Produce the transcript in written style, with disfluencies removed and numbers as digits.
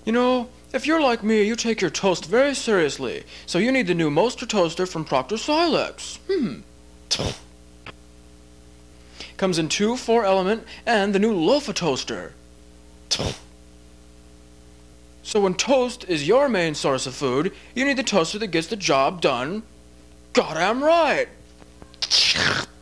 You know, if you're like me, you take your toast very seriously, so you need the new Moaster Toaster from Proctor Silex. Comes in 2 4-element and the new Loafa Toaster. So when toast is your main source of food, you need the toaster that gets the job done. Goddamn right!